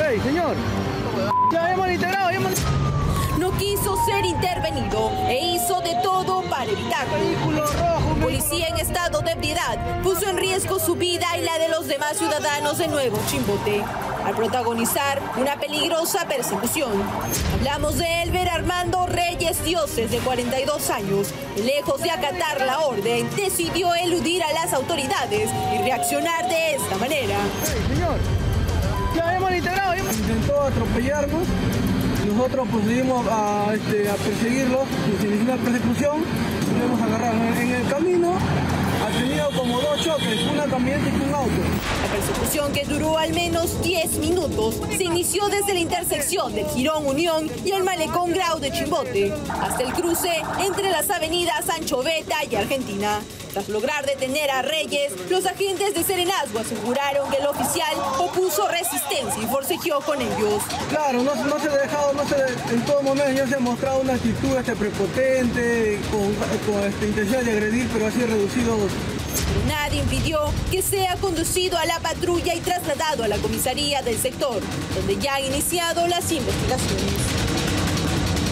Hey, señor. Ya hemos integrado, No quiso ser intervenido e hizo de todo para evitarlo. Un policía en estado de ebriedad puso en riesgo su vida y la de los demás ciudadanos de Nuevo Chimbote al protagonizar una peligrosa persecución. Hablamos de Elber Armando Reyes Dioses, de 42 años, que lejos de acatar la orden, decidió eludir a las autoridades y reaccionar de esta manera. Hey, señor. Ya hemos integrado, intentó atropellarnos. Nosotros procedimos a perseguirlo, se inició una persecución, lo hemos agarrado. En el camino ha tenido como 2 choques, una camioneta y un auto. La persecución, que duró al menos 10 minutos, se inició desde la intersección del Jirón Unión y el Malecón Grau de Chimbote, hasta el cruce entre las avenidas Sancho Beta y Argentina. Tras lograr detener a Reyes, los agentes de Serenazgo aseguraron que el oficial opuso resistencia y forcejeó con ellos. Claro, no se ha dejado, en todo momento ya se ha mostrado una actitud prepotente, con intención de agredir, pero así reducido. Pero nadie impidió que sea conducido a la patrulla y trasladado a la comisaría del sector, donde ya han iniciado las investigaciones.